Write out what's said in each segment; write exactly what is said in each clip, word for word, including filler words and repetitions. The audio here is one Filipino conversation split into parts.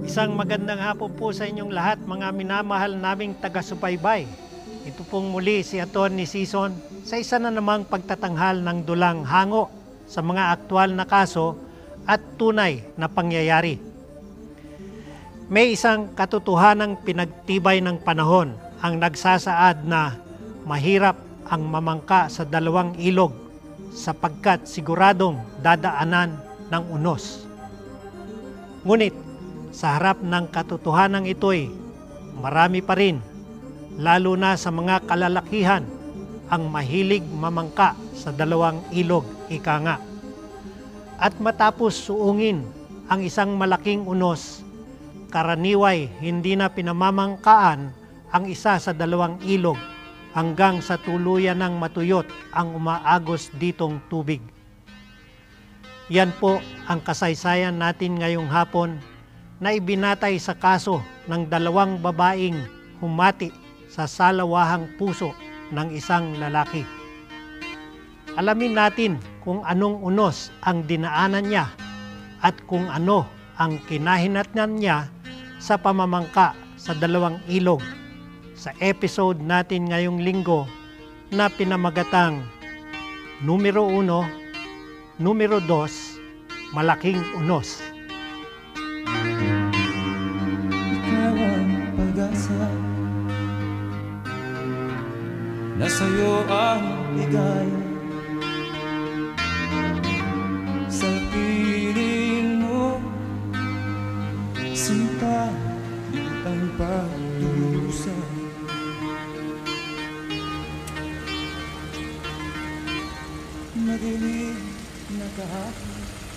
Isang magandang hapon po sa inyong lahat, mga minamahal naming taga-subaybay. Ito pong muli si Atty. Sison sa isa na namang pagtatanghal ng dulang hango sa mga aktwal na kaso at tunay na pangyayari. May isang katotohanang pinagtibay ng panahon ang nagsasaad na mahirap ang mamangka sa dalawang ilog sapagkat siguradong dadaanan ng unos. Ngunit sa harap ng katotohanan ito'y marami pa rin, lalo na sa mga kalalakihan, ang mahilig mamangka sa dalawang ilog, ika nga. At matapos suungin ang isang malaking unos, karaniway hindi na pinamamangkaan ang isa sa dalawang ilog hanggang sa tuluyan ng matuyot ang umaagos ditong tubig. Yan po ang kasaysayan natin ngayong hapon na ibinatay sa kaso ng dalawang babaeng humati sa salawahang puso ng isang lalaki. Alamin natin kung anong unos ang dinaanan niya at kung ano ang kinahinatnan niya sa pamamangka sa dalawang ilog sa episode natin ngayong linggo na pinamagatang Numero uno, Numero dos, Malaking Unos. Ikaw ang pag-asa, nasa'yo ang ligaya. Sa piling mo, sinta ang pagdurusa. Madilim na kahapon,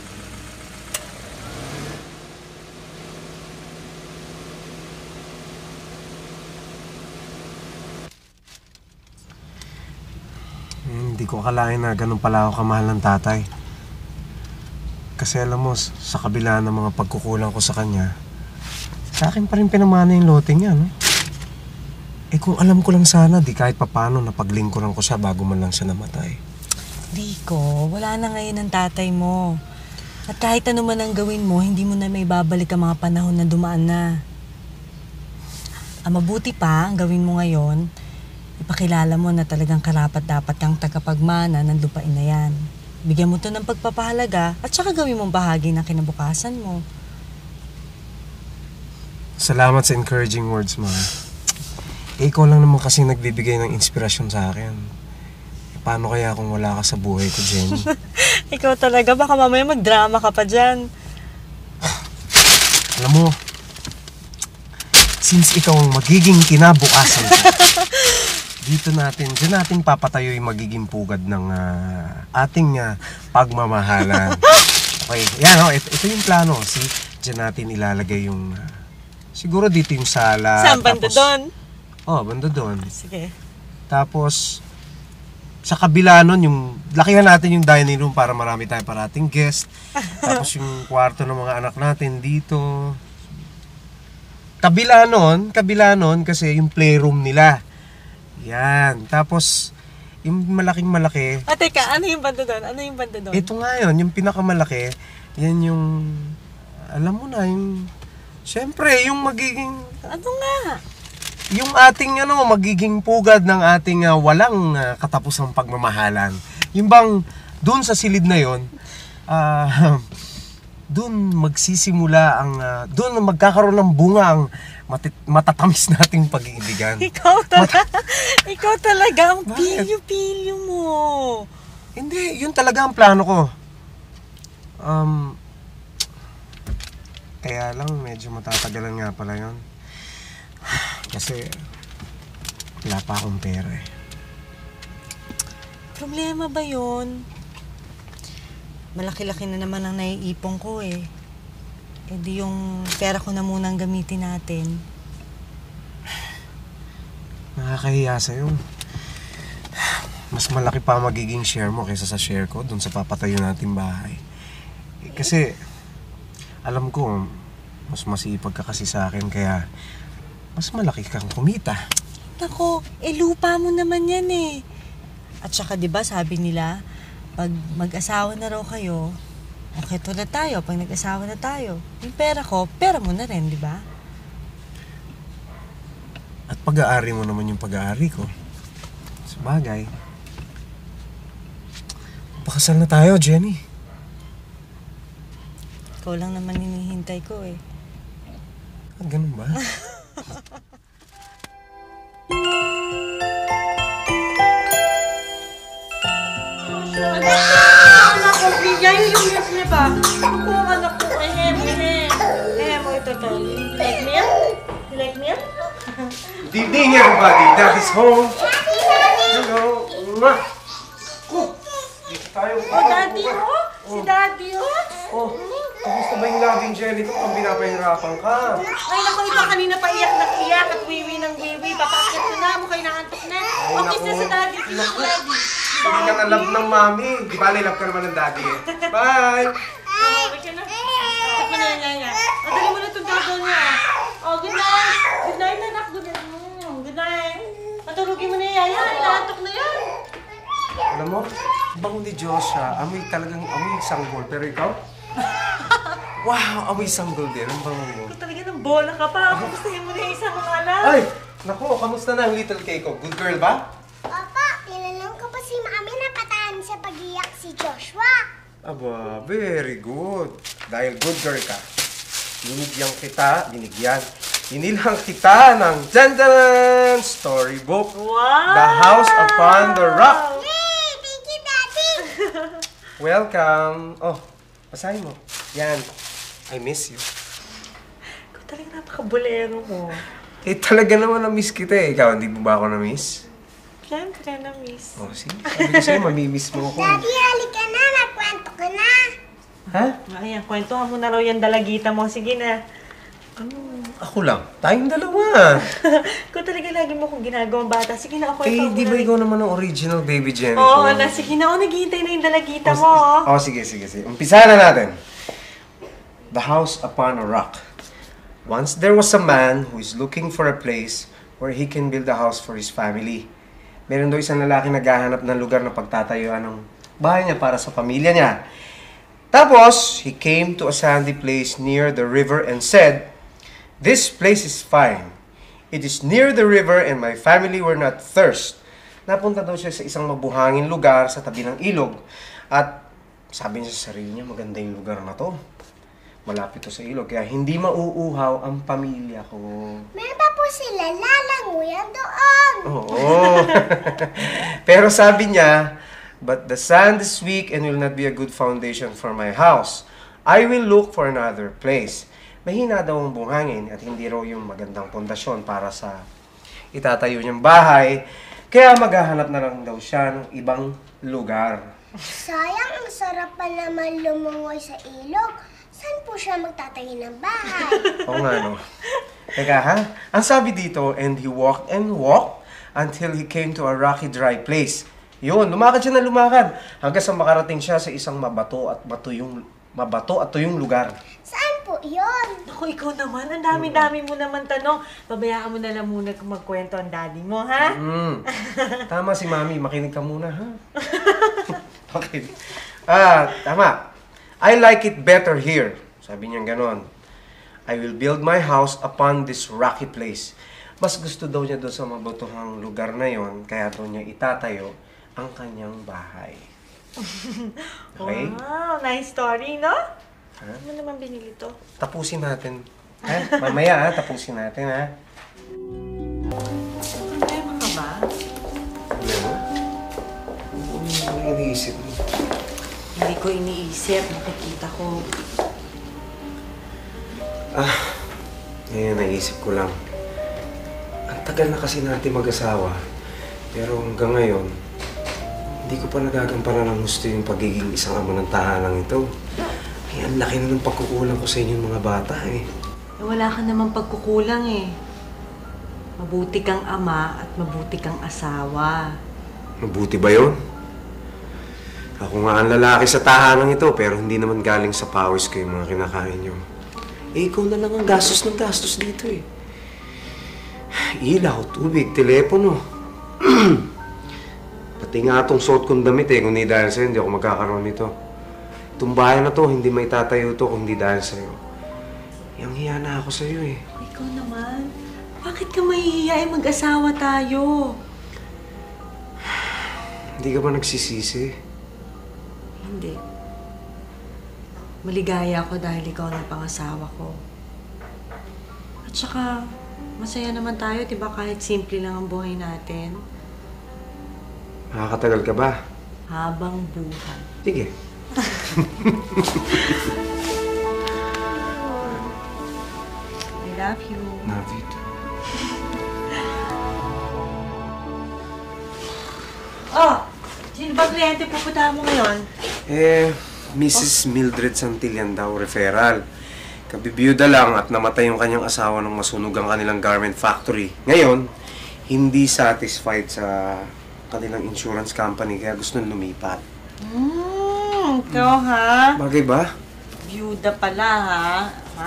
hindi ko akalain na ganun pala ako kamahal ng tatay. Kasi alam mo, sa kabila ng mga pagkukulang ko sa kanya, sa akin pa rin pinamana yung lote niya, no? Eh kung alam ko lang sana, di kahit papano napaglingkuran ko siya bago man lang siya namatay. Rico, wala na ngayon ang tatay mo. At kahit ano man ang gawin mo, hindi mo na may babalik ang mga panahon na dumaan na. Ang mabuti pa, ang gawin mo ngayon, ipakilala mo na talagang karapat-dapat kang tagapagmana ng lupain na yan. Bigyan mo to ng pagpapahalaga at saka gawin mong bahagi ng kinabukasan mo. Salamat sa encouraging words mo. Eh, ikaw lang naman kasi nagbibigay ng inspirasyon sa akin. Eh, paano kaya kung wala ka sa buhay ko, Jenny? Ikaw talaga, baka mamaya magdrama ka pa dyan. Alam mo, since ikaw ang magiging kinabukasan ko, dito natin, dyan natin papatayo yung magiging pugad ng uh, ating uh, pagmamahalan. Okay, yan o, ito, ito yung plano. See, dyan natin ilalagay yung, uh, siguro dito yung sala. Saan? Banda doon? Oo, oh, banda doon. Sige. Tapos, sa kabila nun, yung, lakihan natin yung dining room para marami tayong parating guest. Tapos yung kwarto ng mga anak natin dito. Kabila nun, kabila nun, kasi yung playroom nila. Yan. Tapos, yung malaking malaki. Ah, teka, ano yung banda doon? Ano yung banda doon? Ito nga yun, yung pinakamalaki. Yan yung, alam mo na, yung, syempre, yung magiging, ano nga? yung ating, ano, magiging pugad ng ating uh, walang uh, katapusang pagmamahalan. Yung bang, dun sa silid na yun, ah, uh, dun magsisimula ang, uh, dun magkakaroon ng bunga ang matit- matatamis nating pag-iibigan. Ikaw talaga, Mat- ikaw talaga ang Bakit? pilyo-pilyo mo. Hindi, yun talaga ang plano ko. Um, kaya lang, medyo matatagalan nga pala yun. Kasi, wala pa akong pera eh. Problema ba yun? Malaki-laki na naman ang naiipon ko eh. E di yung pera ko na munang gamitin natin. Nakakahiya sa'yo. Mas malaki pa magiging share mo kaysa sa share ko dun sa papatayo nating bahay. Eh, kasi, alam ko, mas masipag ka kasi sa akin kaya mas malaki kang kumita. Nako, eh lupa mo naman yan eh. At saka 'di ba sabi nila, pag mag-asawa na raw kayo, Okay tulad tayo pag nag-asawa na tayo. Yung pera ko, pera mo na rin, di ba? At pag-aari mo naman yung pag-aari ko. Sabagay. Pakasal na tayo, Jenny. Ikaw lang naman hinihintay ko eh. Ah, ganun ba? Anak ko, bigay yung milk niya ba? Ako ang anak ko, eh, hem, hem. Hem, o ito to. You like milk? You like milk? Good evening, everybody. Daddy's home. Hello. Mwah. Oh, dito tayo. Oh, daddy, oh. Si daddy, oh. Oh, kamusta ba yung laging Jenny ko kung pinapahirapan ka? Ay, naku, ito kanina pa iyak na iyak at wiwi ng wiwi. Papakit ko na, mukha'y nakantok na. Okay na sa daddy, si daddy. Hindi ka na love ng mami. Di ba, love ka naman ng daddy eh. Bye! Oh, okay na. Tapos mo na yan, yaya. O, dali mo na itong dado niya. Oh, good night. Good night, anak. Good night. Mm, good night. Matulugin mo na yan, yaya. Inaantok na yan. Alam mo, bango ni Joshua, amoy talagang amoy sanggol. Pero ikaw? Wow, amoy sanggol din. Ang bango mo. Ikaw talaga ng bola ka pa. Kamustahin mo na yung isang mga anak. Ay! Naku, kamusta na ang little cake ko? Good girl ba? Papa, tinanong ko pa si Mami na patahan sa pag-iyak si Joshua. Aba, very good. Dahil good girl ka, binigyan kita, binigyan, inilang kita ng Jandaran Storybook. Wow! The House Upon the Rock. Yay! Thank you, Daddy! Welcome. Oh, basahin mo. Yan. I miss you. Ikaw talaga napaka-bolero mo. Eh, talaga naman na-miss kita eh. Ikaw, hindi mo ba ako na-miss? Siyempre na, miss. Oh, sige. Sabi ko sa'yo, mamimiss mo ako. Daddy, halika na. Nagkwento ka na. Ha? Ayan, kwentuhan mo na raw yung dalagita mo. Sige na. Ako lang. Tayong dalawa. Ikaw talaga lagi mo kung ginagawang bata. Sige na, ako Eh, di ba ikaw naman ang original baby Jenny Oo, ko? na. Sige na. O, naghihintay na yung dalagita mo. oh. Oh, sige, sige, sige. Umpisa na natin. The House Upon a Rock. Once there was a man who is looking for a place where he can build a house for his family. Meron daw isang lalaki naghahanap ng lugar na pagtatayuan ng bahay niya para sa pamilya niya. Tapos, he came to a sandy place near the river and said, "This place is fine. It is near the river and my family were not thirst." Napunta daw siya sa isang mabuhangin lugar sa tabi ng ilog. At sabi niya sa sarili niya, maganda yung lugar na to. Malapit to sa ilog, kaya hindi mauuhaw ang pamilya ko. Meron pa po sila lalanguyan doon. Oo. Pero sabi niya, "But the sand is weak and will not be a good foundation for my house. I will look for another place." Mahina daw ang buhangin at hindi raw yung magandang pundasyon para sa itatayo niyang bahay. Kaya maghahanap na lang daw siya ng ibang lugar. Sayang, ang sarap pa naman lumungoy sa ilog. Saan po siya magtatayo ng bahay? Oo nga, no? Teka, ha? Ang sabi dito, and he walked and walked until he came to a rocky, dry place. Yun, lumakad siya na lumakad hanggang sa makarating siya sa isang mabato at matuyong, mabato at tuyong lugar. Saan po yun? Ako, ikaw naman. Ang dami-dami mo naman tanong. Pabayaan mo na lang muna kung magkwento ang daddy mo, ha? Mm. Tama si Mami, makinig ka muna, ha? Okay. Ah, tama. "I like it better here." Sabi niya ganon. "I will build my house upon this rocky place." Mas gusto daw niya doon sa mabatuhang lugar na yon, kaya doon niya itatayo ang kanyang bahay. Okay? Wow, nice story, no? Ha? Ano naman binili to? Tapusin natin. Ha? Mamaya, ha? Tapusin natin, ha? Problema ka ba? Ano? Ano yung iniisip mo? Hindi ko iniisip. Nakikita ko. Ah, ngayon naisip ko lang. Ang tagal na kasi natin mag-asawa. Pero hanggang ngayon, hindi ko pa nagagampanan ng gusto yung pagiging isang ama ng tahanang ito. Ay, ang laki na ng pagkukulang ko sa inyong mga bata eh. Eh, wala ka naman pagkukulang eh. Mabuti kang ama at mabuti kang asawa. Mabuti ba yun? Ako nga ang lalaki sa tahanang ito, pero hindi naman galing sa powers ko yung mga kinakain nyo. Eh, ikaw na lang ang gastos ng gastos dito eh. Ilaw, tubig, telepono. Pati nga itong suot kong damit eh, kung hindi dahil sa'yo, hindi ako magkakaroon nito. Itong bahay na to, hindi may tatayo to kung hindi dahil sa'yo. Yang hiya na ako sa'yo eh. Ikaw naman, bakit ka mahihiyain mag-asawa tayo? Hindi ka ba nagsisisi? Hindi. Maligaya ako dahil ikaw ang pangasawa ko. At saka, masaya naman tayo, di ba? Kahit simple lang ang buhay natin. Nakakatagal ka ba? Habang buhay. Sige. I love you. Love you too. Oh! Sino ba kliyente pupuntahan mo ngayon? Eh, Missus Mildred Santillan daw, referral. Kabibiyuda lang at namatay yung kanyang asawa nung masunog ang kanilang garment factory. Ngayon, hindi satisfied sa kanilang insurance company kaya gusto nang lumipat. Hmm, ikaw ha? Bagay ba? Byuda pala ha? Ha?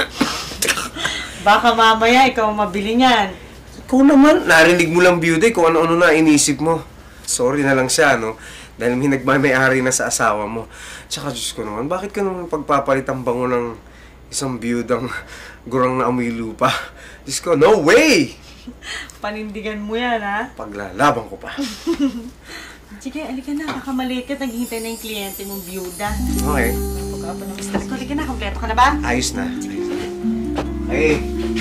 Baka mamaya ikaw mabili niyan. Ikaw naman, narinig mo lang biyuda kung ano-ano na inisip mo. Sorry na lang siya, no? Dahil may nagmamayari na sa asawa mo. Tsaka, Diyos ko naman, bakit ka naman pagpapalit ang bango ng isang biyudang gurang na amoy lupa? Diyos ko, no way! Panindigan mo yan, ha? Paglalaban ko pa. Sige, alika na. Baka maliit ka. Naghihintay na yung kliyente mong byuda. Okay. Pag-apa ng mister ko. Alika na. Kompleto ka na ba? Ayos na. Ayos na. Hey!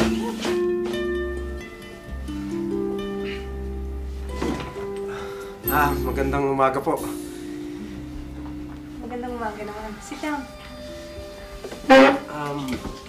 Ah, magandang umaga po. Magandang umaga naman. Sit down. Um,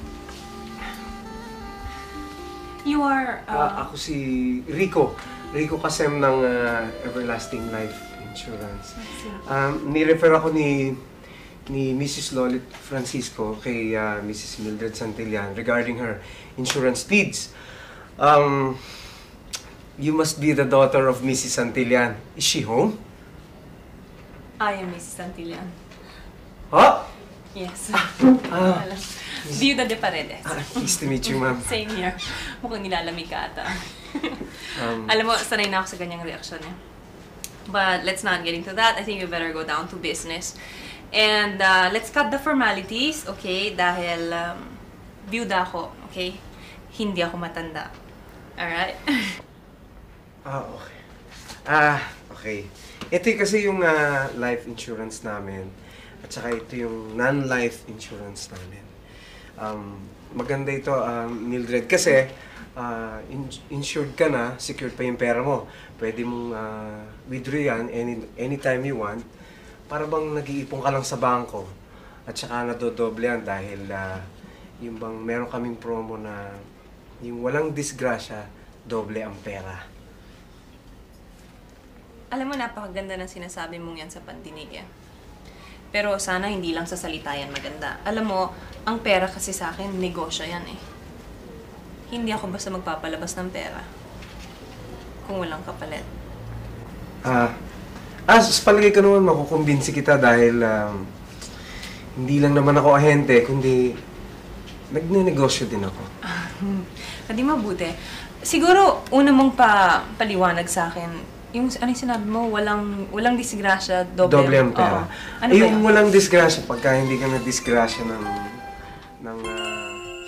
You are, ah, uh... ako si Rico. Rico Kasem ng ah, Everlasting Life Insurance. Um, ni-refer ako ni ni Missus Lolit Francisco kay ah, Missus Mildred Santillan regarding her insurance needs. Um, you must be the daughter of Missus Santillan. Is she home? I am Missus Santillan. Huh? Yes. Ah, Viuda de Paredes. ah, nice to meet you, ma'am. Same here. Mukhang nilalamig ka ata. Um, Alam mo, sanay na ako sa ganyang reaksyon eh. But let's not get into that. I think we better go down to business. And uh, let's cut the formalities, okay? Dahil um, viuda ako, okay? Hindi ako matanda. Alright? Ah, okay. Ah, okay. Ito yung kasi yung ah, life insurance namin. At saka ito yung non-life insurance namin. Um, maganda ito, um, Mildred, kasi uh, in- insured ka na, secured pa yung pera mo. Pwede mong uh, withdraw yan any, anytime you want. Para bang nag-iipon ka lang sa bangko. At saka nadodoble yan dahil uh, yung bang meron kaming promo na yung walang disgrasya, doble ang pera. Alam mo, napakaganda ng sinasabi mong yan sa pandinig eh. Pero sana hindi lang sa salita yan maganda. Alam mo, ang pera kasi sa akin, negosyo yan eh. Hindi ako basta magpapalabas ng pera kung walang kapalit. Ah, ah, sa palagay ko naman makukumbinsi kita dahil um, hindi lang naman ako ahente, kundi nagne-negosyo din ako. Hindi mabuti. Siguro, una mong pa paliwanag sa akin, yung ano yung sinabi mo, walang walang disgrasya, doble, Doble ang pera. Oo. Ano eh, ba yung yun? walang disgrasya, pagka hindi ka na-disgrasya ng... ng ah,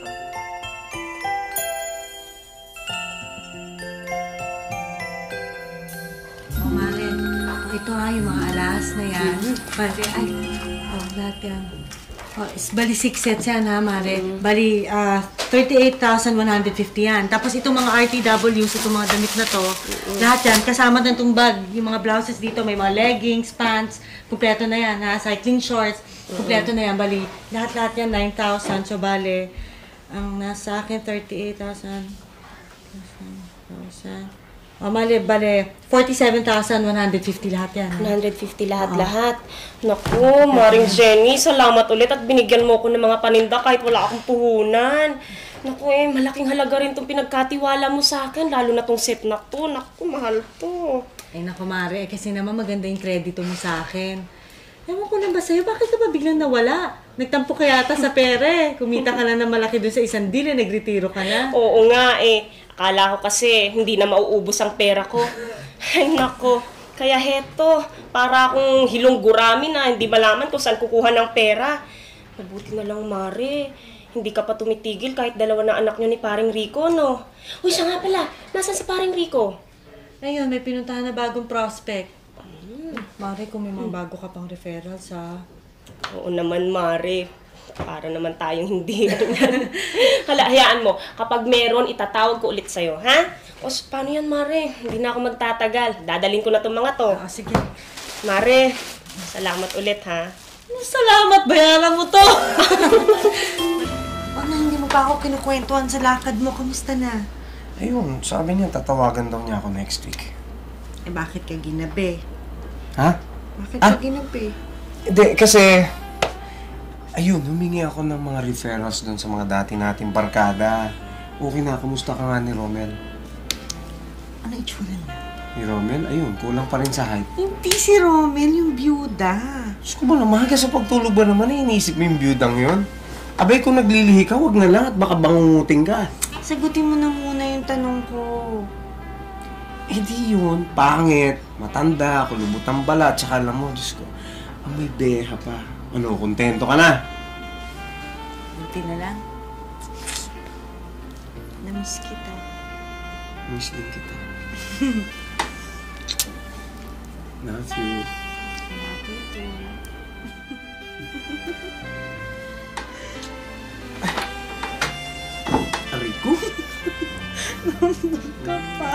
Oh, Mare. Ito ha, yung mga alas na yan. Mare, ay. Oh, lahat yan. Oh, is, bali six sets yan ha, Mare. Bali, ah, thirty-eight thousand one hundred fifty yan. Tapos itong mga R T Ws, itong mga damit na to, lahat yan, kasama na itong bag. Yung mga blouses dito, may mga leggings, pants, kumpleto na yan ha. Cycling shorts, kumpleto na yan. Bali, lahat-lahat yan, nine thousand. So, bali, ang nasa akin, thirty-eight thousand. Oh, mali, bale, forty-seven thousand one hundred fifty lahat yan. one hundred fifty lahat-lahat. Naku, Maring Jenny, salamat ulit at binigyan mo ko ng mga paninda kahit wala akong puhunan. Naku eh, malaking halaga rin itong pinagkatiwala mo sa akin, lalo na tong set na to. Naku, mahal to. Ay, naku, Mare, eh, kasi naman maganda yung kredito mo sa akin. Ewan ko lang ba sa'yo, bakit ka ba biglang nawala? Nagtampo ka yata sa pere. Kumita ka na ng malaki dun sa isang deal, eh, nagretiro ka na. Oo nga eh. Akala ko kasi hindi na mauubos ang pera ko. Ay nako, Kaya heto, para akong hilong gurami na hindi malaman kung saan kukuha ng pera. Mabuti na lang, Mare. Hindi ka pa tumitigil kahit dalawa na anak niyo ni paring Rico, no? Uy, siya nga pala. Nasaan si paring Rico? Ayun, may pinuntahan na bagong prospect. Mare, kung may mga bago ka pang referrals, ha? Oo naman, Mare. Para naman tayong hindi. Hala, hayaan mo. Kapag meron, itatawag ko ulit sa'yo, ha? O, paano yan, Mare? Hindi na ako magtatagal. Dadalhin ko na itong mga to. Ah, sige. Mare, salamat ulit, ha? Salamat, bayaran mo to! Ano, hindi mo pa ako kinukwentuhan sa lakad mo. Kamusta na? Ayun, sabi niya tatawagan daw niya ako next week. Eh, bakit ka ginabi? Ha? Bakit Ah? ka ginabi? Hindi, kasi... Ayun, humingi ako ng mga referrals doon sa mga dati nating barkada. Okay na, kumusta ka nga ni Romel? Ano itsura niya? Ni Romel, ayun, kulang pa rin sa height. Hindi si Romel, yung byuda. Diyos ko ba, namaga sa pagtulog ba naman, eh, iniisip mo yung byudang yun? Abay, kung naglilihi ka, wag na lang at baka bangunguting ka. Sagutin mo na muna yung tanong ko. Eh di yun, pangit, matanda, kulubutang balat, tsaka alam mo, Diyos ko, ang may beha pa. Ano, kontento ka na? Buti na lang. Namiss kita. Miss din kita. Love you. Love you too. Aray ko. Nandun ka pa.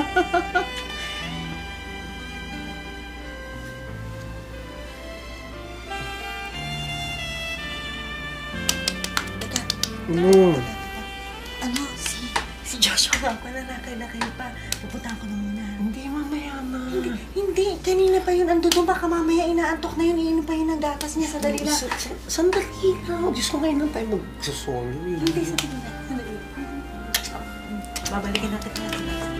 Ano? Ano, si, si Joshua nga pala nakay-nakay pa. Pupunta ko na muna. Hindi, mamaya na. Hindi, hindi. Kanina pa yun. Ando doon. Baka mamaya inaantok na yun. Iinom pa yun ng gatas niya. Sandali lang. Sa- sa- Sandali lang. Diyos ko, ngayon lang tayo magsusolo eh. Hindi, sandali lang. Sandali. Babalikin natin kaya.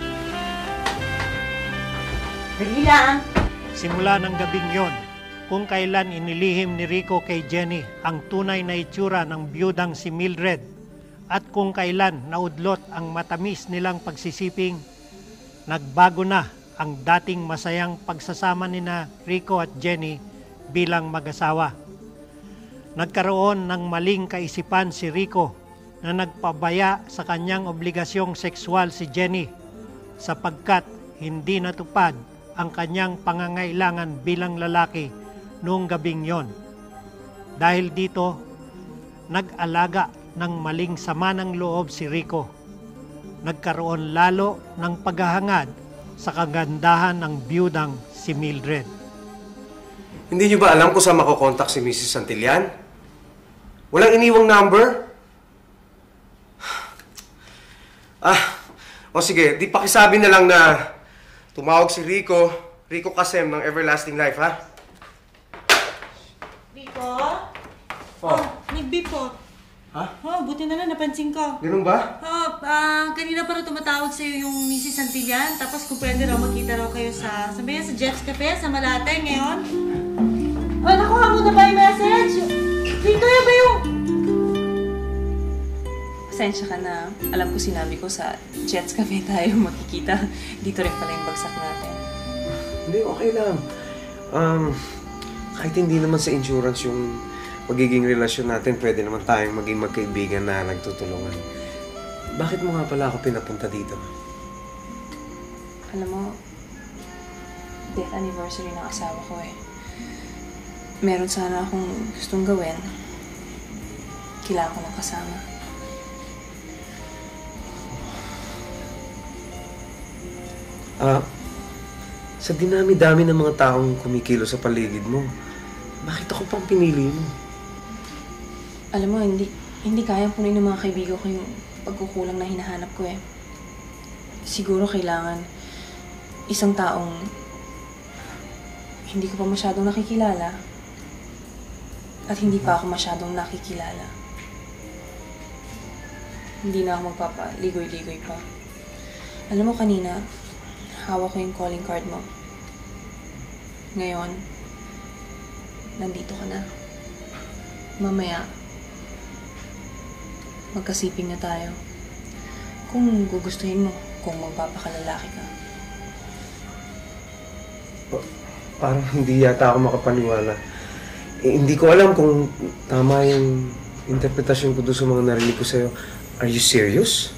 Dali lang. Simula ng gabing yon, kung kailan inilihim ni Rico kay Jenny ang tunay na itsura ng biyudang si Mildred at kung kailan naudlot ang matamis nilang pagsisiping, nagbago na ang dating masayang pagsasama ni na Rico at Jenny bilang mag-asawa. Nagkaroon ng maling kaisipan si Rico na nagpabaya sa kanyang obligasyong sexual si Jenny sapagkat hindi natupad ang kanyang pangangailangan bilang lalaki noong gabing yon. Dahil dito, nag-alaga ng maling sama ng loob si Rico. Nagkaroon lalo ng paghahangad sa kagandahan ng biyudang si Mildred. Hindi niyo ba alam kung saan makokontak si Missus Santillan? Walang iniwang number? Ah, o sige, di pakisabi na lang na tumawag si Rico, Rico Kasem ng Everlasting Life, ha? Rico? Oh. Nag-beep po. Ha? Oh, buti na lang. Napansin ko. Ganun ba? Oh, ah, kanina pa rin tumatawag sa'yo yung Missus Santillan. Tapos kung pwede raw, magkita raw kayo sa, sabi niya, sa Jets Cafe, sa Malate ngayon. Oh, nakuha mo na ba yung message? Rico, yan ba yung... Pasensya ka na. Alam ko sinabi ko sa Jets Cafe tayo makikita. Dito rin pala yung bagsak natin. Hindi, okay lang. Um, kahit hindi naman sa insurance yung magiging relasyon natin, pwede naman tayong maging magkaibigan na nagtutulungan. Bakit mo nga pala ako pinapunta dito? Alam mo, death anniversary ng asawa ko eh. Meron sana akong gustong gawin. Kailangan ko ng kasama. Ah, sa dinami-dami ng mga taong kumikilo sa paligid mo, bakit ako pang pinili mo? Alam mo, hindi hindi kayang punuin ng mga kaibigan ko yung pagkukulang na hinahanap ko eh. Siguro kailangan isang taong hindi ko pa masyadong nakikilala at hindi pa ako masyadong nakikilala. Hindi na ako magpapaligoy-ligoy pa. Alam mo, kanina, hawak ko yung calling card mo. Ngayon, nandito ka na. Mamaya, magkasiping na tayo. Kung gugustuhin mo, kung magpapakalalaki ka. parang hindi yata ako makapaniwala. Eh, hindi ko alam kung tama yung interpretasyon ko doon sa mga narinig ko sa'yo. Are you serious?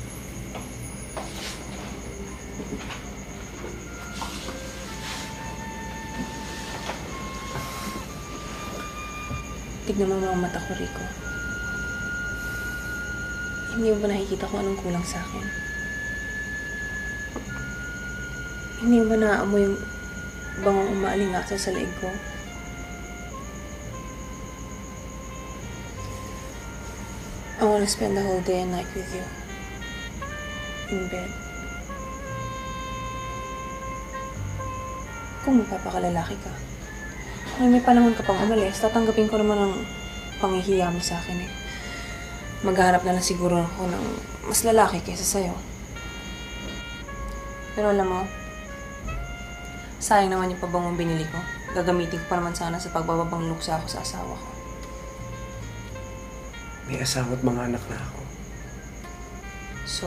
Tignan mo mga mata ko, Rico. Hindi mo ba nakikita kung anong kulang sa akin? Hindi mo ba naaamoy yung bangong umaalingaso sa leeg ko? I wanna spend the whole day and night with you. In bed. Kung magpapakalalaki ka. Ay, may panahon ka pang umalis, tatanggapin ko naman ang panghihiya mo sa akin eh. Maghanap na lang siguro ako ng mas lalaki kaysa sa'yo. Pero alam mo, sayang naman yung pabangong binili ko. Gagamitin ko pa naman sana sa pagbababang luksa ako sa asawa ko. May asawa at mga anak na ako. So?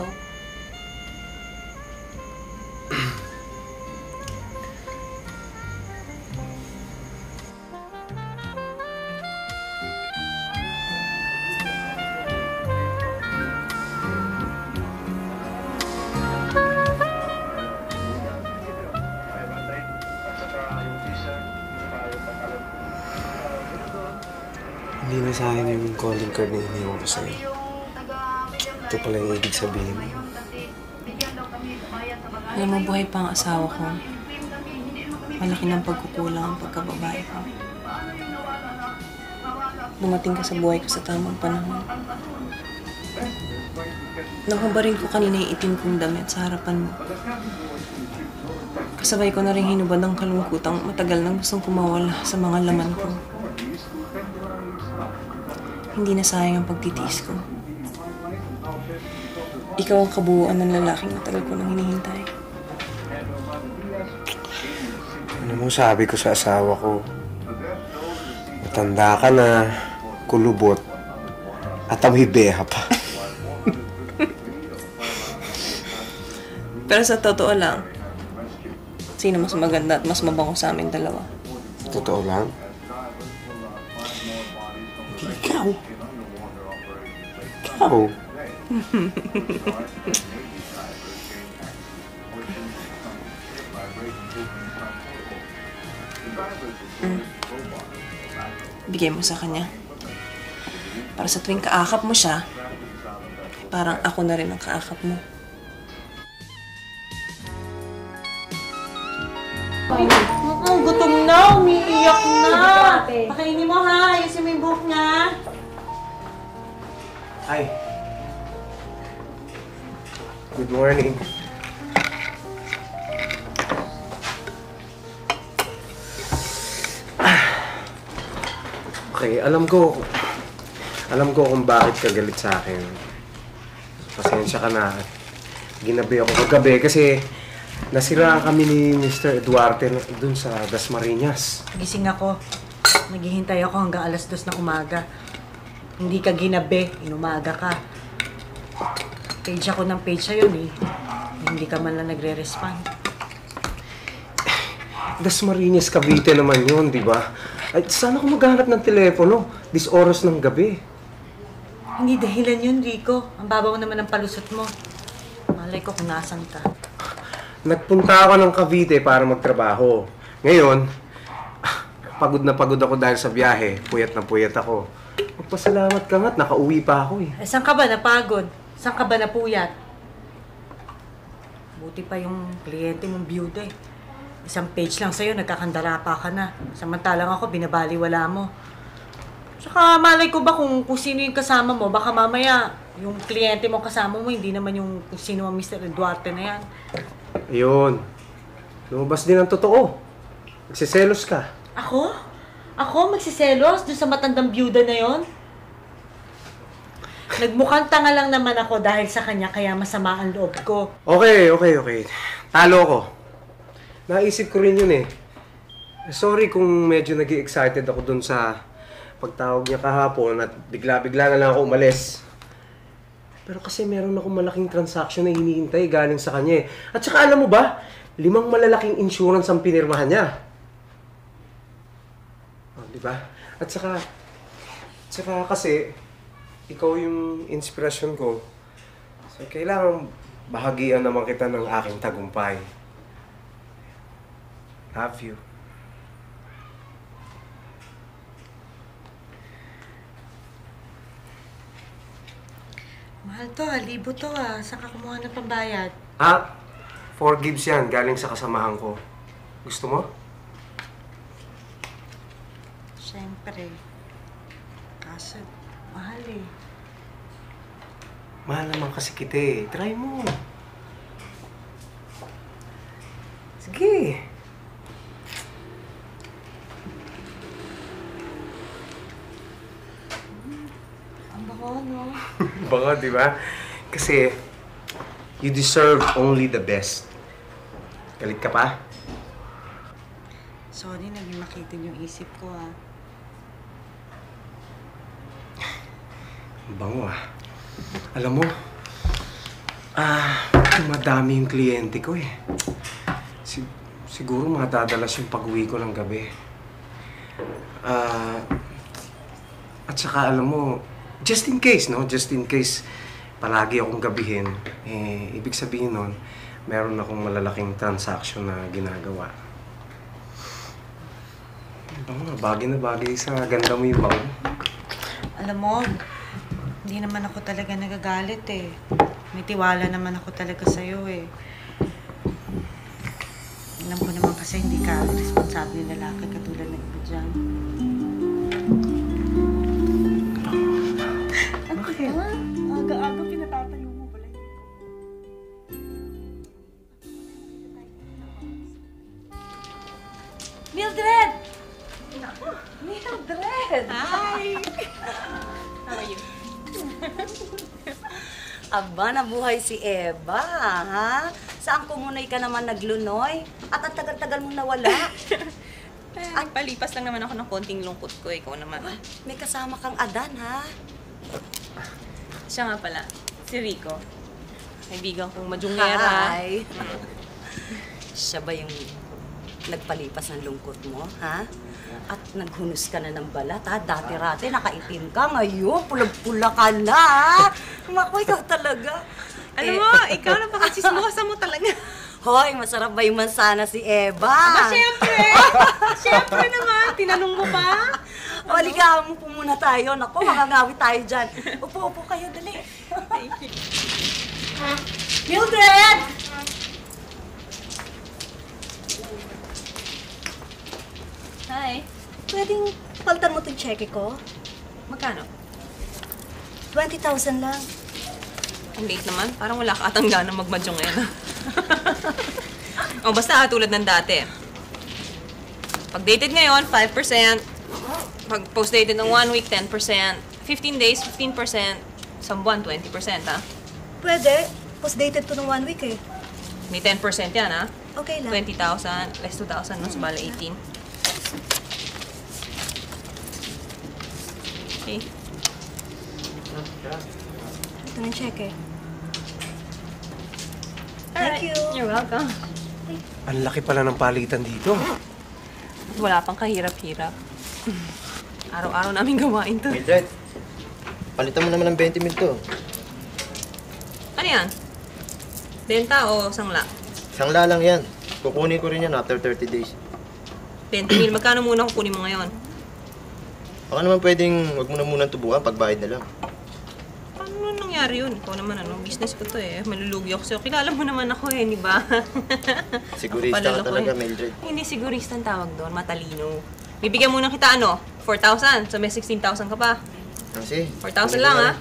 Hindi na sayang yung calling card na iniwan ko sa'yo. Ito pala yung ibig sabihin. Alam mo, buhay pa ang asawa ko. Malaki ng pagkukulang ang pagkababae ko. Dumating ka sa buhay ko sa tamang panahon. Nahubarin ko kanina yung itim kong damit sa harapan mo. Kasabay ko na rin hinubad ang kalungkutang matagal nang gustong kumawala sa mga laman ko. Hindi na sayang ang pagtitiis ko. Ikaw ang kabuuan ng lalaking matagal ko nang hinihintay. Ano mo sabi ko sa asawa ko? Matanda ka na, kulubot, at amoy-beha pa. Pero sa totoo lang, sino mas maganda at mas mabango sa amin dalawa? Totoo lang? Ikaw. Ikaw. mm. Bigay mo sa kanya. Para sa tuwing kaakap mo siya, parang ako na rin ang kaakap mo. Mm, gutom na, umiiyak na. Pakainin mo ha, ayusin mo yung buhok niya. Hi. Good morning. Okay, alam ko, alam ko kung bakit ka galit sa akin. Pasensya ka na. Ginabi ako kagabi kasi nasira kami ni Mister Eduarte dun sa Dasmariñas. Gising ako. Naghihintay ako hanggang alas dos ng umaga. Hindi ka ginabi, inumaga ka. Page ako ng page sa'yo eh. Hindi ka man lang nagre-respond. Dasmariñas, Cavite naman yun, di ba? Ay, sana ko maghanap ng telepono. This oras ng gabi. Hindi dahilan yun, Rico. Ang babaw naman ng palusot mo. Malay ko kung nasan ka. Nagpunta ako ng Cavite para magtrabaho. Ngayon, pagod na pagod ako dahil sa biyahe. Puyat na puyat ako. Magpasalamat ka nga't nakauwi pa ako eh. Eh, saan ka ba napagod? Saan ka ba napuyat? Buti pa yung kliyente mong byuda eh. Isang page lang sa'yo, nagkakandara pa ka na. Samantalang ako, binabaliwala mo. Tsaka malay ko ba kung, kung sino yung kasama mo, baka mamaya yung kliyente mo kasama mo, hindi naman yung kung sino ang Mister Eduarte na yan. Ayun. Lumabas din ang totoo. Nagsiselos ka. Ako? Ako magsiselos doon sa matandang byuda na yon? Nagmukhang tanga lang naman ako dahil sa kanya kaya masama ang loob ko. Okay, okay, okay. Talo ko. Naisip ko rin yun eh. Sorry kung medyo nag-excited ako dun sa pagtawag niya kahapon at bigla-bigla na lang ako umalis. Pero kasi meron akong malaking transaction na hinihintay galing sa kanya eh. At saka alam mo ba, limang malalaking insurance ang pinirmahan niya. Di ba? At saka, at saka kasi, ikaw yung inspirasyon ko. So, kailangan bahagian naman kita ng aking tagumpay. Love you. Mahal to ah, libo to ah. Saan ka kumuha ng pambayad? Ah, four gives yan, galing sa kasamahan ko. Gusto mo? Siyempre. Kaso, mahal eh. Mahal naman kasi kita eh. Try mo. Sige. Ang bako, no? Baka, di ba? Kasi, you deserve only the best. Galit ka pa? Sorry, naging makitin yung isip ko ah. Ang bango ah. Alam mo, ah, madami yung kliyente ko eh. Si- siguro matadalas yung pag-uwi ko ng gabi. Ah, at saka alam mo, just in case, no? Just in case palagi akong gabihin, eh, ibig sabihin nun, meron akong malalaking transaction na ginagawa. Ang bango ah, bagay na bagay sa ganda mo yung bango. Alam mo, hindi naman ako talaga nagagalit eh. May tiwala naman ako talaga sa'yo eh. Alam ko naman kasi hindi ka responsable lalaki katulad ng iba dyan. Bakit? Aga-aga pinatatayo mo pala. Mildred! Mildred! Hi! How are you? Aba, nabuhay si Eva, ha? Saan kumunay ka naman naglunoy? At ang tagal-tagal mong nawala. Eh, nagpalipas lang naman ako ng konting lungkot ko. Ikaw naman. May kasama kang Adan, ha? Siya nga pala, si Rico. Kaibigan kong madyungera. Hi! Siya ba yung nagpalipas ng lungkot mo, ha? At naghunos ka na ng balat, ha? Dati-rati nakaitim ka, ngayon pulag-pula ka na, ha? Naku, ikaw talaga. Alam Eh, mo, ikaw na pakachismosa mo talaga. Hoy, masarap ba yung mansana si Eva? Aba, syempre! Syempre naman! Tinanong mo ba? O, ligahan mo po muna tayo. Naku, makangawit tayo dyan. Upo, upo kayo, dali. Thank you. Mildred! Hi. Pwedeng paltan mo itong cheque ko? Magkano? twenty thousand lang. Ang late naman. Parang wala ka atang gana magmadyong ngayon. O, basta ah, tulad ng dati. Pag dated ngayon, five percent. Pag post-dated ng one week, ten percent. fifteen days, fifteen percent. Isang buwan, twenty percent, ha? Pwede. Post-dated to ng one week eh. May ten percent yan, ha? Okay lang. twenty thousand, less two thousand, no? So, bala eighteen. Okay. Ito na yung cheque. Alright. Thank you. You're welcome. Ang laki pala ng palitan dito. Wala pang kahirap-hirap. Araw-araw namin gawain to. Mildred, palitan mo naman ng twenty mil to. Ano yan? Benta o sangla? Sangla lang yan. Kukunin ko rin yan after thirty days. twenty mil. Magkano muna kukunin mo ngayon? Baka naman pwedeng wag mo na munang tubukan, pagbayad na lang. Paano nangyari yun? Ikaw naman, ano? Business ko to eh. Malulugi ako sa'yo. Kilala mo naman ako eh, di ba? Sigurista ka Papalalo ko talaga, eh. Mildred. Hindi sigurista ang tawag doon. Matalino. Bibigyan muna kita ano? four thousand. So may sixteen thousand ka pa. Kasi, four thousand lang ah.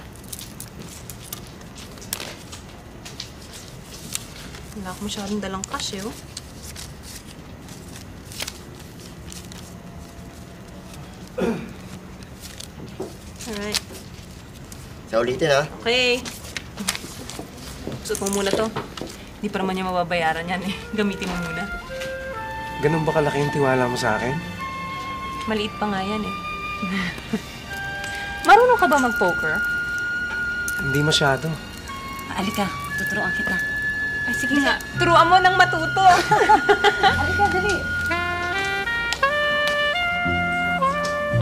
Wala ko masyadong dalang cash eh, oh. Alright. sa ulitin ha. Okay. Suot mo muna to. Hindi pa naman niya mababayaran yan eh. Gamitin mo muna. Ganun ba kalaki yung tiwala mo sa akin? Maliit pa nga yan eh. Marunong ka ba mag-poker? Hindi masyado. Alika, tuturuan kita. Ay, sige nga. Turuan mo nang matuto. Alika, dali.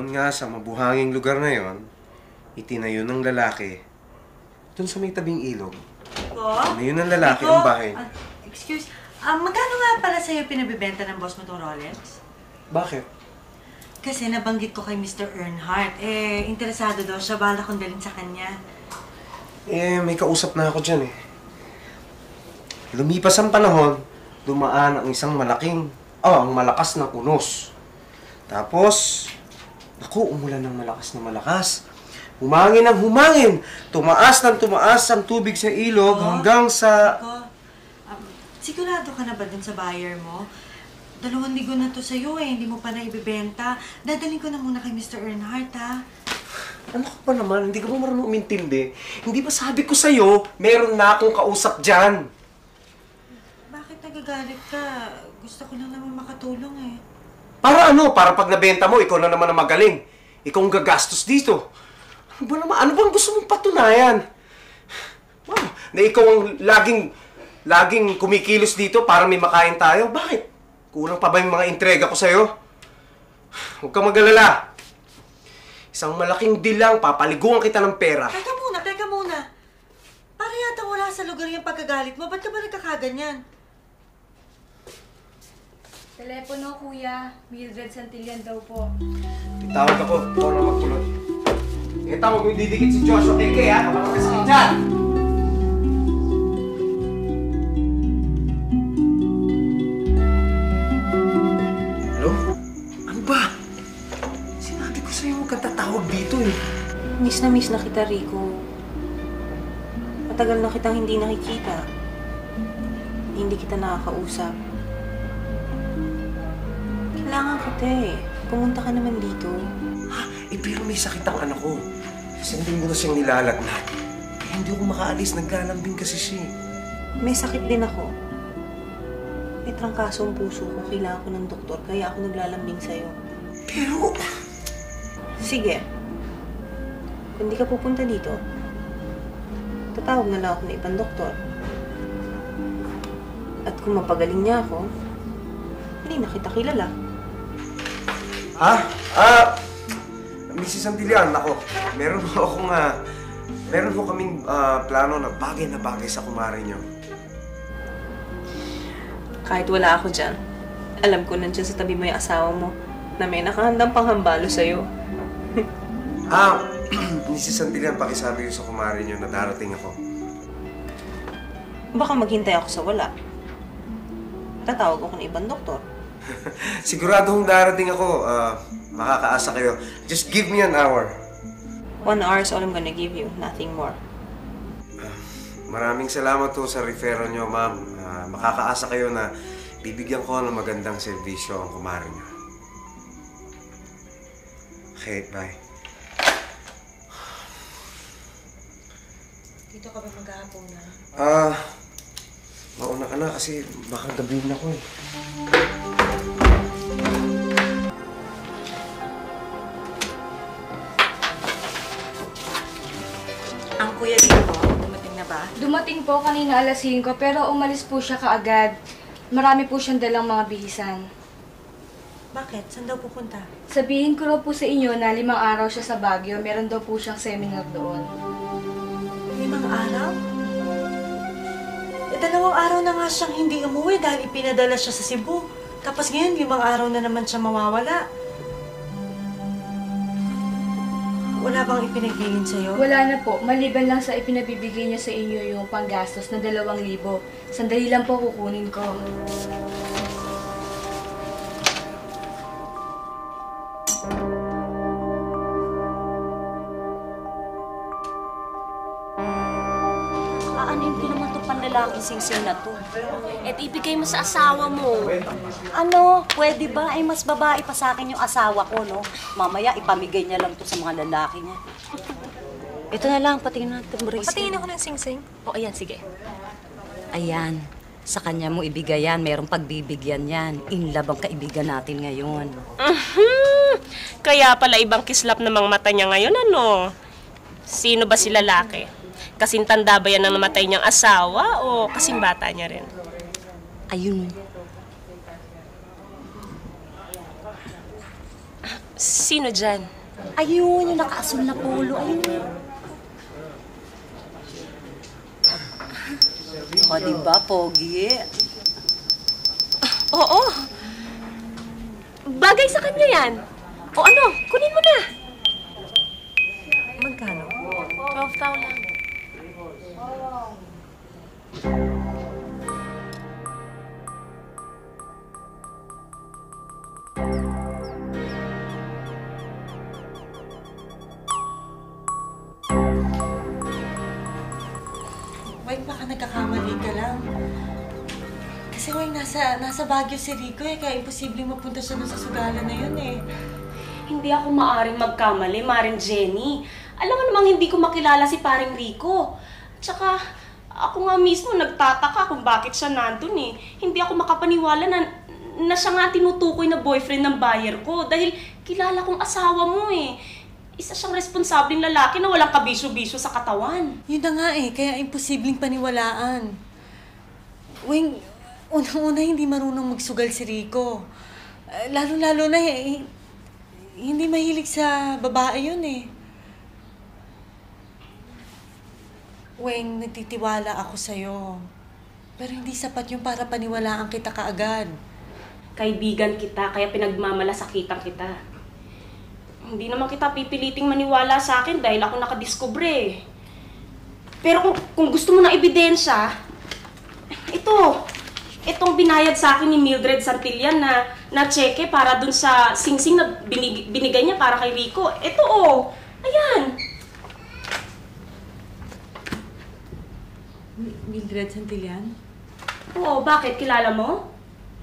Doon nga sa mabuhanging lugar na yon, itinayo ng lalaki. Doon sa may tabing ilog. Ko? Itinayo ng lalaki ang bahay. Ah, excuse, ah, magkano nga pala sa'yo pinabibenta ng boss mo itong Rolex? Bakit? Kasi nabanggit ko kay Mister Earnhardt. Eh, interesado daw siya. Bala kong dalhin sa kanya. Eh, may kausap na ako dyan eh. Lumipas ang panahon, dumaan ang isang malaking, oh, ang malakas na unos. Tapos, naku, umulan ng malakas na malakas. Humangin ang humangin. Tumaas ng tumaas ang tubig sa ilog Oh, hanggang sa... Ko, um, sigurado ka na ba dun sa buyer mo? Dalawang ligo na to sa'yo eh. Hindi mo pa na ibibenta. Dadalhin ko na muna kay Mister Earnhardt, ha? Ano ka ba naman? Hindi ka ba marunong umintindi? Hindi ba sabi ko sa'yo, meron na akong kausap dyan? Bakit nagagalit ka? Gusto ko lang naman makatulong eh. Para ano? Para pag nabenta mo, ikaw na naman ang magaling. Ikaw ang gagastos dito. Ano ba naman? Ano bang gusto mong patunayan? Wow, na ikaw ang laging, laging kumikilos dito para may makain tayo? Bakit? Kulang pa ba yung mga entrega ko sa'yo? Huwag kang mag-alala. Isang malaking dilang, papaliguan kita ng pera. Teka muna, teka muna. Para yata wala sa lugar yung pagkagalit mo. Ba't ka ba nagkakaganyan? Telepono, kuya. Mildred Santillan daw po. Tawag ako, ikaw na magtulog. Eh, tawag mo yung didikit si Joshua Keke, ha? Kapag magkasakit dyan! Hello? Ano ba? Sinabi ko sa'yo huwag kang tatawag dito, eh. Miss na miss na kita, Rico. Matagal na kitang hindi nakikita. Hindi kita nakakausap. Kailangan kita eh. Pumunta ka naman dito. Ha? Eh, pero may sakit ang anak ko. Isang linggo na siyang nilalagnat. Eh, hindi ako makaalis. Naglalambing kasi siya. May sakit din ako. May trangkaso ang puso ko. Kailangan ko ng doktor. Kaya ako naglalambing sa'yo. Pero... Sige. Kung di ka pupunta dito, tatawag na lang ako ng ibang doktor. At kung mapagaling niya ako, hindi na kita kilala. Ha? Ah... Missus Santillan, ako. Meron ho akong, ah... meron ho kaming ah, plano na bagay na bagay sa kumare niyo. Kahit wala ako dyan, alam ko nandiyan sa tabi mo yung asawa mo na may nakahandang panghambalo sa'yo. Ah, Missus Santillan, pakisabi ko sa kumare niyo na darating ako. Baka maghintay ako sa wala. Tatawag ako ng ibang doktor. Siguradong darating ako. Ah, makakaasa kayo. Just give me an hour. One hour is all I'm gonna give you. Nothing more. Maraming salamat po sa referral niyo, ma'am. Ah, makakaasa kayo na bibigyan ko ng magandang serbisyo ang kumare niyo. Okay, bye. Dito ka ba maghahapon na? Ah, mauna ka na kasi baka gabihin ako eh. Ang kuya dito, dumating na ba? Dumating po kanina alas singko pero umalis po siya kaagad. Marami po siyang dalang mga bihisan. Bakit? Saan daw pupunta? Sabihin ko raw po sa inyo na limang araw siya sa Baguio. Meron daw po siyang seminar doon. Limang araw? Eh, dalawang araw na nga siyang hindi umuwi dahil ipinadala siya sa Cebu. Tapos ngayon, limang araw na naman siya mawawala. Wala bang ipinagbilin sa'yo? Wala na po. Maliban lang sa ipinabibigay niya sa inyo yung panggastos na dalawang libo. Sandali lang po kukunin ko. Aanin ko naman itong panlalaking singsing na to. At ibigay mo sa asawa mo. Ano, pwede ba? Ay mas babae pa sa akin yung asawa ko, no? Mamaya ipamigay niya lang to sa mga lalaki niya. Ito na lang, patingin natin bracelet. Patingin ako ng singsing. O, ayan, sige. Ayan. Sa kanya mo ibigay yan. Merong pagbibigyan yan. Inlove ang kaibigan natin ngayon. Mhm. Kaya pala ibang kislap namang mata niya ngayon, ano? Sino ba si lalaki? Kasing tanda ba yan ang namatay niyang asawa o kasing bata niya rin? Ayun. Sino dyan? Ayun, yung nakaasul na polo. Ayun. O, diba, Pogi? Oo. Bagay sa kanya yan. O ano, kunin mo na. Magkano? twelve thousand lang. Wait, baka nagkakamali ka lang. Kasi wait, nasa, nasa Baguio si Rico eh, kaya imposibleng mapunta siya dun sa sugalan na yun eh. Hindi ako maaring magkamali, Maring Jenny. Alam mo namang hindi ko makilala si Paring Rico. Tsaka, ako nga mismo nagtataka kung bakit siya nandun eh. Hindi ako makapaniwala na, na siya nga tinutukoy na boyfriend ng buyer ko dahil kilala kong asawa mo eh. Isa siyang responsableng lalaki na walang kabisyo-bisyo sa katawan. Yun na nga eh, kaya imposibleng paniwalaan. Weng, unang-una hindi marunong magsugal si Rico. Uh, lalo-lalo na eh, hindi mahilig sa babae yun eh. Weng, nagtitiwala ako sa'yo. Pero hindi sapat yung para paniwalaan kita kaagad. Kaibigan kita, kaya pinagmamalasakitan kita. Hindi naman kita pipiliting maniwala sa akin dahil ako nakadiskubre. Pero kung, kung gusto mo ng ebidensya, ito, itong binayad sa akin ni Mildred Santillan na, na cheque para dun sa singsing na binig, binigay niya para kay Rico. Ito oh, ayan. Mildred Santillan? Oo, bakit? Kilala mo?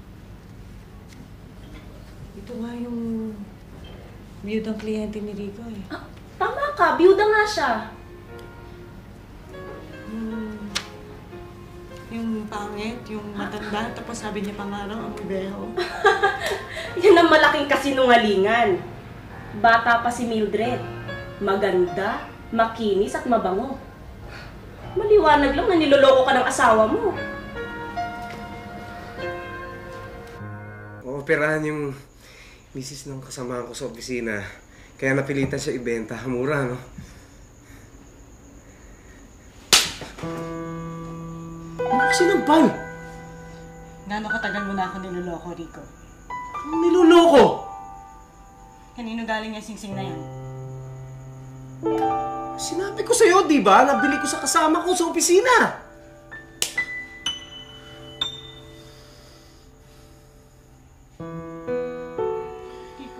Ito nga yung biyudang kliyente ni Rico eh. Ah, tama ka, biyuda nga siya. Hmm, yung pangit, yung matanda, tapos sabi niya pangaraw, ang beho. Yan ang malaking kasinungalingan. Bata pa si Mildred. Maganda, makinis at mabango. Maliwanag lang na niloloko ka ng asawa mo. Ooperahan yung misis ng kasama ko sa opisina. Kaya napilitan siya ibenta. Mura, no? Ano kasi nagbal? Gano'ng katagal mo na ako niloloko, Rico? Anong niloloko? Kanino galing yung singsing na yan? Sinabi ko sa'yo, di ba? Nabili ko sa kasama ko sa opisina. Rico.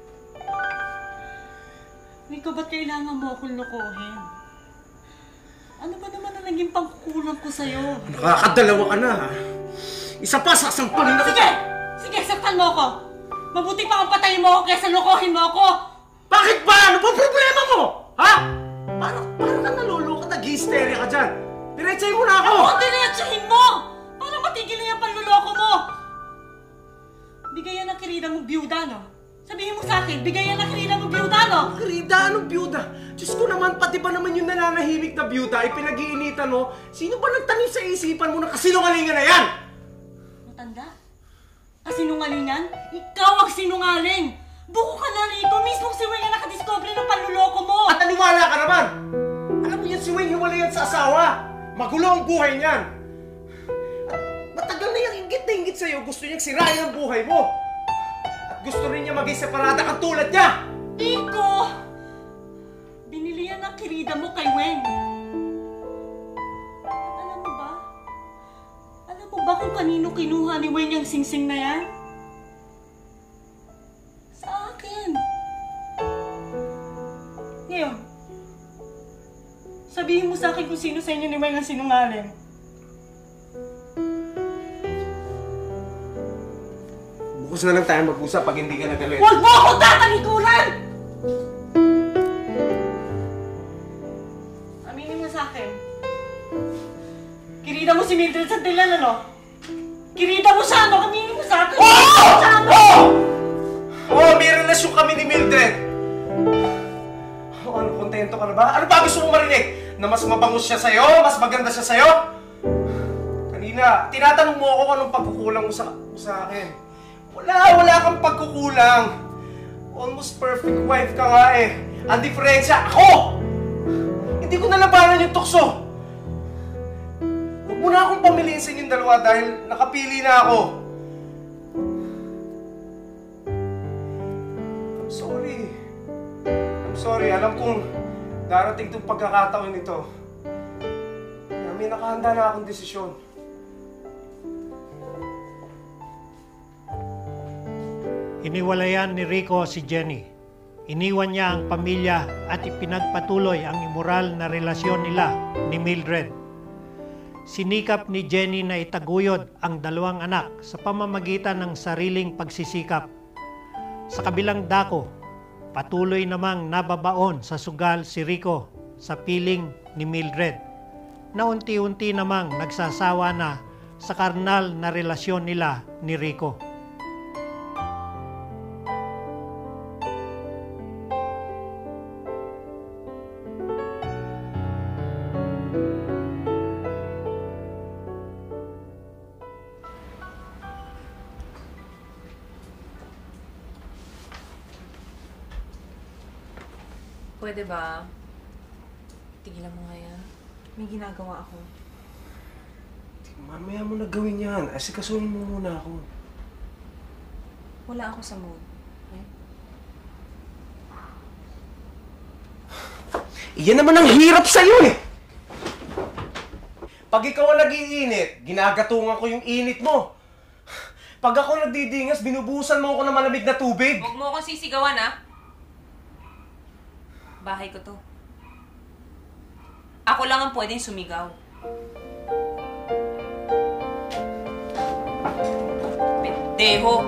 Rico, ba't kailangan mo akong lokohin? Ano ba naman ang naging pangkukulang ko sa'yo? Nakakadalawa ka na, ha? Isa pa, sasampalin na... Sige! Sige, saktan mo ako! Mabuti pa ang patayin mo ako kaysa lokohin mo ako! Bakit ba? Ano ba problema mo? Ha? Parang, parang ka naluloko, nag-hysteria ka dyan. Diretsahin mo na ako! Ako ang diretsahin mo! Para matigil na yung panluloko mo! Bigayan ng kirida mong biyuda, no? Sabihin mo sa akin, bigayan ng kirida mong biyuda, no? Kirida? Anong biyuda? Diyos ko naman, pati ba naman yung nananahimik na biyuda ay pinag-iinitan mo? Sino ba nagtanim sa isipan mo na kasinungalingan na yan? Matanda? Kasinungalingan? Ikaw ang sinungaling! Buko ka na, Rico! Mismo si Wayne ang nakadiscover ng panluloko mo! At naniwala ka naman! Alam mo yan, si Wayne hiwalay yan sa asawa! Magulo ang buhay niyan! At matagal na yung inggit na inggit sa'yo, gusto niyang sirain ang buhay mo! At gusto rin niya maging separada kang tulad niya! Rico! Binili yan ang kirida mo kay Wayne. At alam mo ba? Alam mo ba kung kanino kinuha ni Wayne yung singsing na yan? Sa akin. Ngayon, sabihin mo sa akin kung sino sa inyo ni Wayne ang sinungaling. Bukas na lang tayo mag-usap pag hindi ka nagalit. Huwag mo akong tatalikuran! Aminin mo sa akin. Kirida mo si Mildred Santillan, ano? Kirida mo siya, ano? Aminin mo sa akin. Oo! Oo! Oo, may relasyon kami ni Mildred. Oh, ano, kontento ka na ba? Ano ba gusto mo marinig? Na mas mabangus siya sa'yo? Mas maganda siya sa'yo? Kanina, tinatanong mo ako kung anong pagkukulang mo sa, sa akin. Wala, wala kang pagkukulang. Almost perfect wife ka nga eh. Ang diferensya, ako! Hindi ko nalabanan yung tukso. Huwag mo na akong pamiliin sa inyong dalawa dahil nakapili na ako. I'm sorry. I'm sorry. Alam kong darating itong pagkakataon nito. Kaya may nakahanda na akong desisyon. Iniwalayan ni Rico si Jenny. Iniwan niya ang pamilya at ipinagpatuloy ang immoral na relasyon nila ni Mildred. Sinikap ni Jenny na itaguyod ang dalawang anak sa pamamagitan ng sariling pagsisikap. Sa kabilang dako, patuloy namang nababaon sa sugal si Rico sa piling ni Mildred, na unti-unti namang nagsasawa na sa karnal na relasyon nila ni Rico. Pwede ba? Tigilan mo nga yan. May ginagawa ako. Mamaya mo na gawin yan. Asikasuhin mo muna ako. Wala ako sa mood. Okay? Iyan naman ang hirap sa'yo eh! Pag ikaw ang nag-iinit, ginagatungan ko yung init mo. Pag ako nagdidingas, binubusan mo ako ng malamig na tubig. Huwag mo akong sisigawan, ha? Bahay ko to. Ako lang ang pwedeng sumigaw. Pendeho!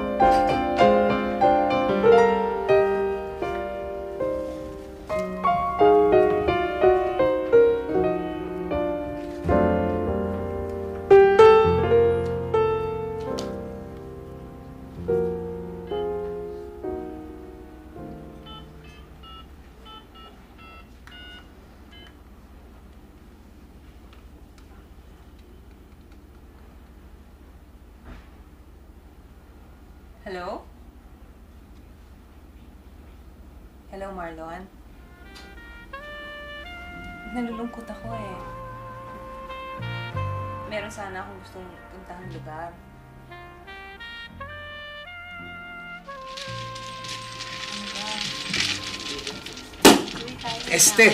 Hello? Hello, Marlon? Nalulungkot ako eh. Meron sana akong gustong puntahang lugar. Ano ba? Este!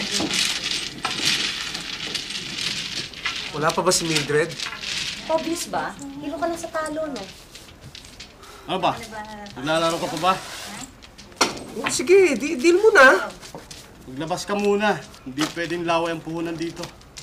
Wala pa ba si Mildred? Obvious ba? Hilo ka na sa talo, no? Ano ba? Naglalaro ka pa ba? Oh, sige, di deal mo na. Maglabas ka muna. Hindi pwedeng laway ang puhunan dito.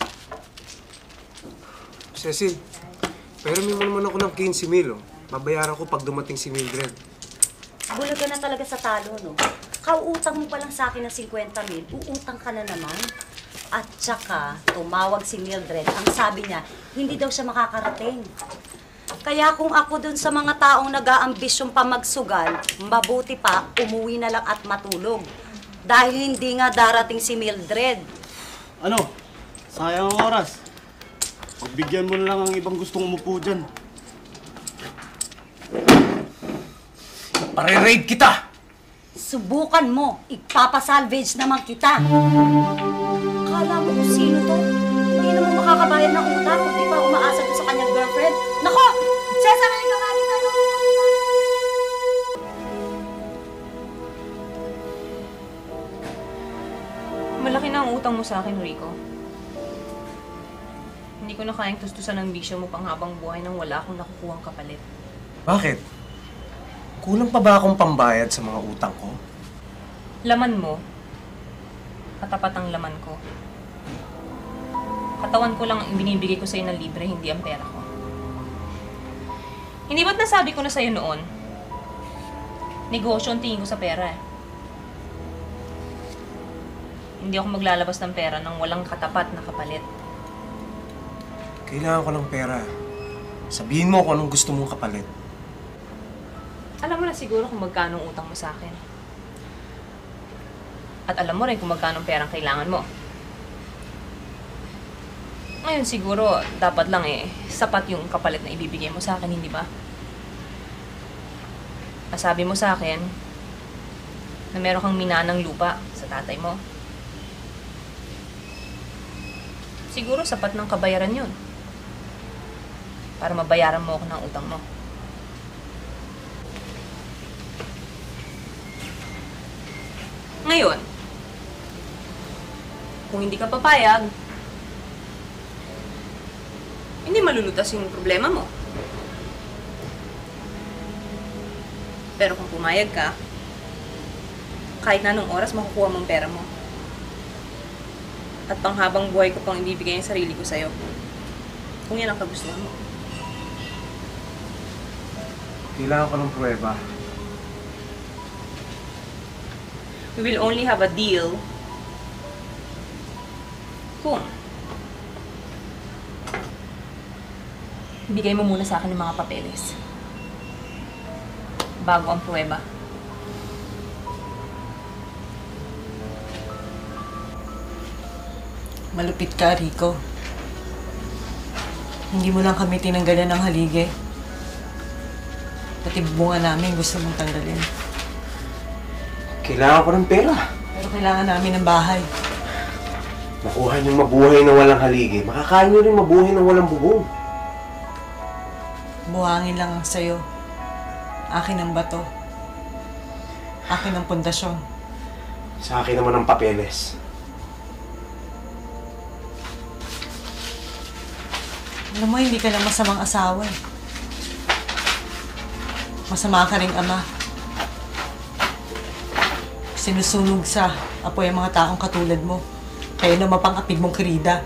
Cecil, pero may mo naman ako ng quince mil, oh. Babayaran ko pag dumating si Mildred. Bulag ka na talaga sa talo, no? Kauutang mo pa lang sa akin ng fifty mil, uutang ka na naman. At saka, tumawag si Mildred. Ang sabi niya, hindi daw siya makakarating. Kaya kung ako dun sa mga taong nag-aambisyong pa magsugal, mabuti pa, umuwi na lang at matulog. Dahil hindi nga darating si Mildred. Ano? Sayang ang oras. Pagbigyan mo na lang ang ibang gustong umupo dyan. Pare-raid kita! Subukan mo, ipapasalvage naman kita. Kala mo kung sino to? Hindi naman makakabayad ng utang kung di pa umaasa doon sa kanyang girlfriend. Nako! Cesar, halika nga dito! Malaki na ang utang mo sa akin, Rico. Hindi ko na kayang tustusan ng bisyo mo pang habang buhay nang wala akong nakukuhang kapalit. Bakit? Kulang pa ba akong pambayad sa mga utang ko? Laman mo, katapat ang laman ko. Katawan ko lang ang binibigay ko sa'yo ng libre, hindi ang pera ko. Hindi ba't nasabi ko na sa'yo noon? Negosyo ang tingin ko sa pera eh. Hindi ako maglalabas ng pera nang walang katapat na kapalit. Kailangan ko ng pera. Sabihin mo kung anong gusto mong kapalit. Alam mo na siguro kung magkano ang utang mo sa akin. At alam mo rin kung magkano ang perang kailangan mo. Ngayon siguro, dapat lang eh, sapat yung kapalit na ibibigay mo sa akin, hindi ba? Nasabi mo sa akin, na meron kang minanang lupa sa tatay mo. Siguro sapat ng kabayaran yun para mabayaran mo ako ng utang mo. Ngayon, kung hindi ka papayag, hindi malulutas yung problema mo. Pero kung pumayag ka, kahit na anong oras makukuha mong pera mo. At panghabang buhay ko pang ibibigay yung sarili ko sa'yo. Kung yan ang kagustuhan mo. Kailangan ko ng pruweba. We will only have a deal kung ibigay mo muna sa akin yung mga papeles bago ang pruweba. Malupit ka, Rico. Hindi mo lang kami tinanggalan ng haligi. Pati bunga namin gusto mong tanggalin. Kailangan ko ng pera. Pero kailangan namin ng bahay. Nakuha niyong mabuhay na walang haligi. Makakain niyo rin mabuhay na walang bubong. Buhangin lang ang sayo. Akin ang bato. Akin ang pundasyon. Sa akin naman ang papeles. Alam mo, hindi ka lang masamang asawa eh. Masama ka ring ama. Sinusunog sa apoy ang mga taong katulad mo. Kaya na mapang-apid mong kirida.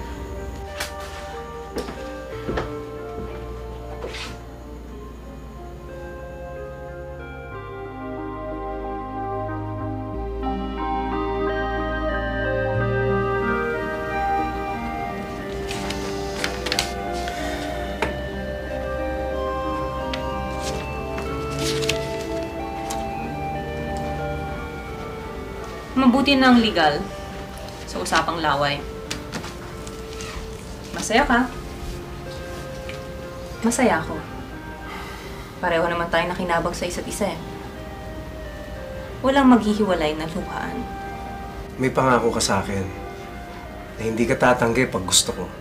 Mabuti na ang legal sa usapang laway. Masaya ka? Masaya ako. Pareho naman tayo nakinabag sa isa't isa eh. Walang maghihiwalay na luhaan. May pangako ka sa akin na hindi ka tatanggi pag gusto ko.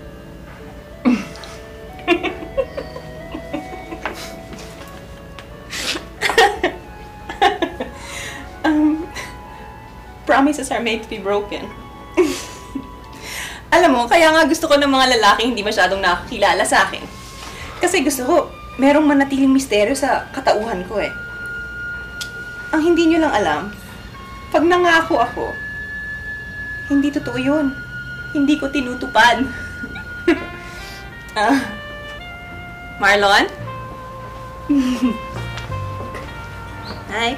Promises are made to be broken. Alam mo, kaya nga gusto ko ng mga lalaking hindi masyadong nakakilala sa akin. Kasi gusto ko, merong manatiling misteryo sa katauhan ko eh. Ang hindi nyo lang alam, pag nangako ako, hindi totoo yun. Hindi ko tinutupad. ah, Marlon? Hi.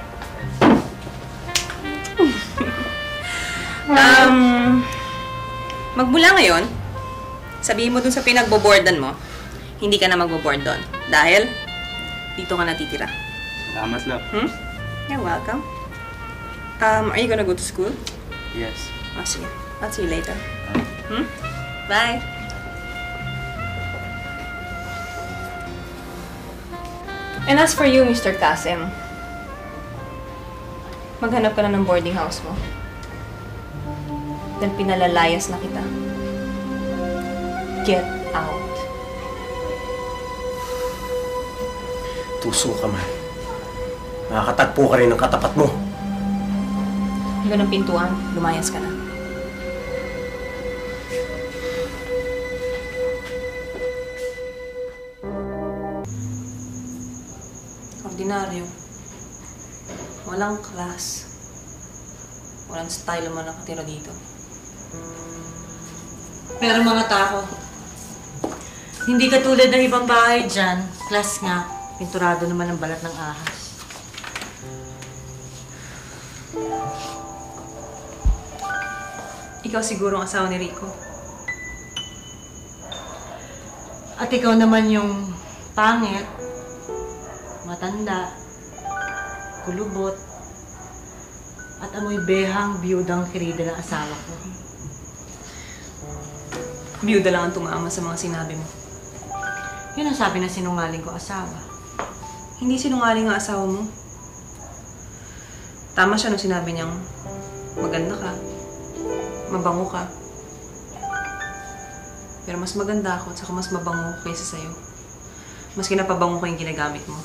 Um, magmula ngayon, sabihin mo dun sa pinagbo-boardan mo, hindi ka na magbo-board doon. Dahil, dito ka natitira. Salamat, love. Hmm? You're welcome. Um, are you gonna go to school? Yes. Oh, sige. I'll see you later. Hmm? Bye. And as for you, Mister Kasim, maghanap ka na ng boarding house mo. Dahil pinalalayas na kita. Get out. Tuso ka man. Nakakatagpo ka rin ng katapat mo. Hanggang ng pintuan, lumayas ka na. Ordinaryo. Walang class. Walang style naman nakatira dito. Pero mga tao, hindi katulad ng ibang bahay dyan. Class nga, pinturado naman ang balat ng ahas. Ikaw siguro ang asawa ni Rico. At ikaw naman yung pangit, matanda, kulubot, at amoy behang biyudang kirida ng asawa ko. Biyuda lang ang tumama sa mga sinabi mo. Yun ang sabi na sinungaling ko asawa. Hindi sinungaling ang asawa mo. Tama siya nung sinabi niyang maganda ka, mabango ka. Pero mas maganda ako at saka mas mabango ko kaysa sa'yo. Mas kinapabango ko yung ginagamit mo.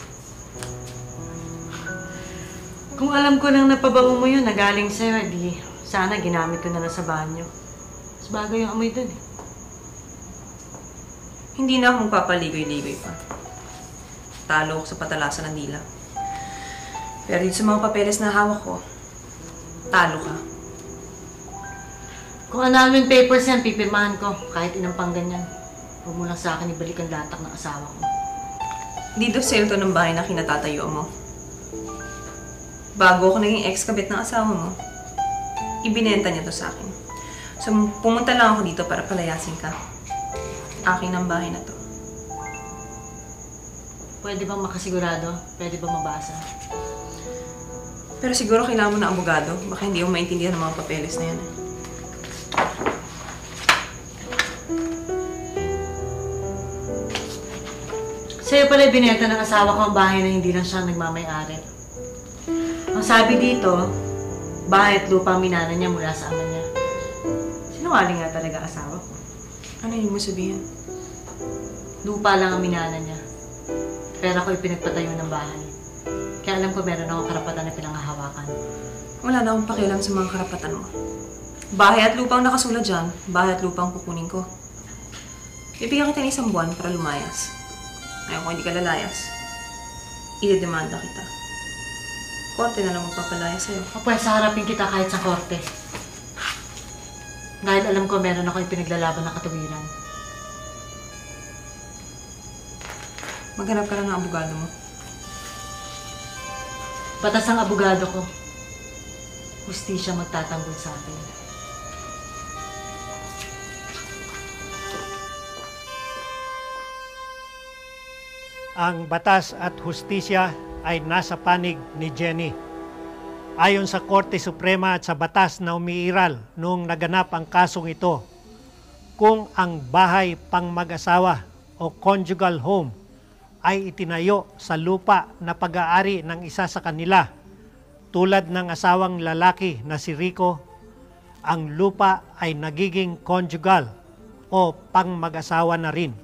Kung alam ko nang napabango mo yun na galing sa'yo, di sana ginamit ko na lang sa banyo. Mas bagay yung amoy dun eh. Hindi na ako magpapaligoy-ligoy pa. Talo ako sa patalasan ng dila. Pero dito sa mga papeles na hawak ko, talo ka. Kung annulment papers yan, pipirmahan ko. Kahit inampang ganyan. Huwag mo lang sa akin ibalik ang latak ng asawa ko. Dito sa to ng bahay na kinatatayo mo. Bago ako naging ex-kabit ng asawa mo, ibinenta niya to sa akin. So, pumunta lang ako dito para palayasin ka. Akin ang bahay na to. Pwede bang makasigurado? Pwede bang mabasa? Pero siguro kailangan mo ng abogado. Baka hindi mo maintindihan ng mga papeles na yan eh. Sa'yo pala binenta ng asawa ko ang bahay na hindi lang siya nagmamay-ari. Ang sabi dito, bahay at lupa ang minana niya mula sa ama niya. Sinungaling nga talaga asawa ko. Ano yung mo sabihin? Lupa lang ang minana niya. Pero ako'y pinagpatayo ng bahay. Kaya alam ko meron akong karapatan na pinanghahawakan. Wala na akong pakialam sa mga karapatan mo. Bahay at lupa ang nakasulat dyan, bahay at lupa ang kukunin ko. Bibigyan kita ng isang buwan para lumayas. Ngayon kung hindi ka lalayas, idedemanda kita. Korte na lang magpapalaya sa'yo. O pwes, harapin kita kahit sa korte. Dahil alam ko meron ako ipinaglalaban ng katawiran. Maghanap ka lang ng abogado mo. Batas ang abogado ko. Hustisya magtatanggol sa atin. Ang batas at hustisya ay nasa panig ni Jenny. Ayon sa Korte Suprema at sa batas na umiiral noong naganap ang kasong ito, kung ang bahay pang mag-asawa o conjugal home ay itinayo sa lupa na pag-aari ng isa sa kanila, tulad ng asawang lalaki na si Rico, ang lupa ay nagiging conjugal o pang mag-asawa na rin.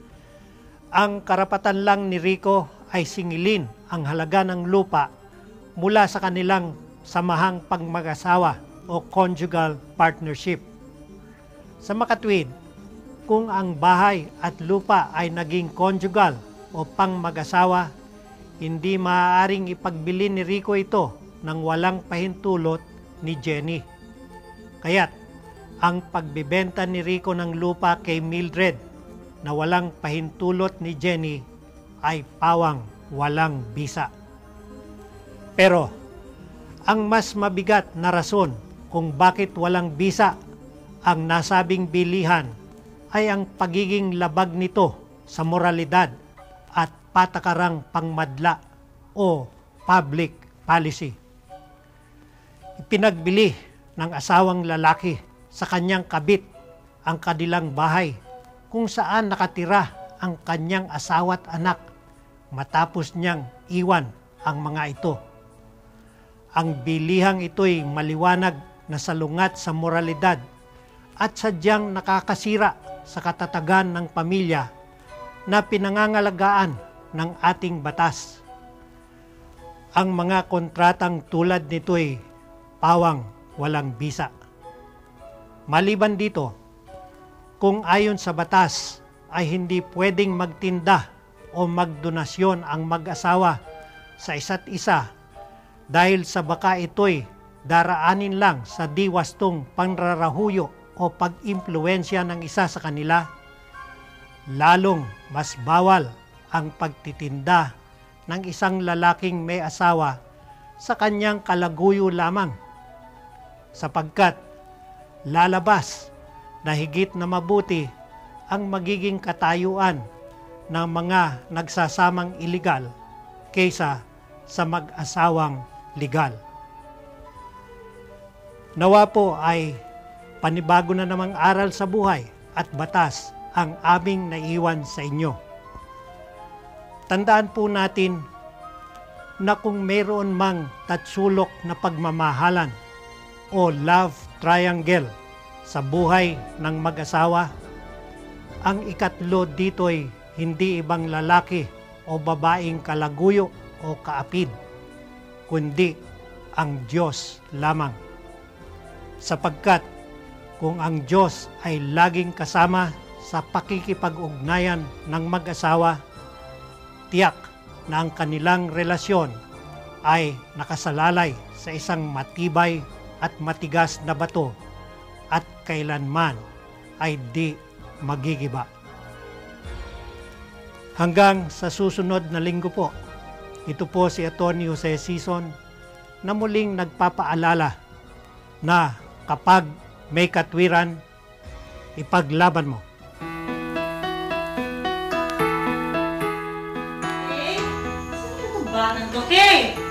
Ang karapatan lang ni Rico ay singilin ang halaga ng lupa mula sa kanilang samahang pang-mag-asawa o conjugal partnership. Sa makatwid, kung ang bahay at lupa ay naging conjugal o pang-mag-asawa, hindi maaaring ipagbili ni Rico ito nang walang pahintulot ni Jenny. Kaya't ang pagbibenta ni Rico ng lupa kay Mildred na walang pahintulot ni Jenny ay pawang walang bisa. Pero ang mas mabigat na rason kung bakit walang bisa ang nasabing bilihan ay ang pagiging labag nito sa moralidad at patakarang pangmadla o public policy. Ipinagbili ng asawang lalaki sa kanyang kabit ang kanilang bahay kung saan nakatira ang kanyang asawa't anak matapos niyang iwan ang mga ito. Ang bilihang ito'y maliwanag na salungat sa moralidad at sadyang nakakasira sa katatagan ng pamilya na pinangangalagaan ng ating batas. Ang mga kontratang tulad nito'y pawang walang bisa. Maliban dito, kung ayon sa batas ay hindi pwedeng magtinda o magdonasyon ang mag-asawa sa isa't isa dahil sa baka ito'y daraanin lang sa diwastong panrarahuyo o pag-impluensya ng isa sa kanila, lalong mas bawal ang pagtitinda ng isang lalaking may asawa sa kanyang kalaguyo lamang, sapagkat lalabas na higit na mabuti ang magiging katayuan ng mga nagsasamang iligal kaysa sa mag-asawang legal. Nawa po ay panibago na namang aral sa buhay at batas ang aming naiwan sa inyo. Tandaan po natin na kung mayroon mang tatsulok na pagmamahalan o love triangle sa buhay ng mag-asawa, ang ikatlo dito'y hindi ibang lalaki o babaeng kalaguyo o kaapid, kundi ang Diyos lamang. Sapagkat kung ang Diyos ay laging kasama sa pakikipag-ugnayan ng mag-asawa, tiyak na ang kanilang relasyon ay nakasalalay sa isang matibay at matigas na bato at kailanman ay di magigiba. Hanggang sa susunod na linggo po, ito po si Atty. Jose Sison na muling nagpapaalala na kapag may katwiran, ipaglaban mo. Okay? Saan yung batang to? Okay!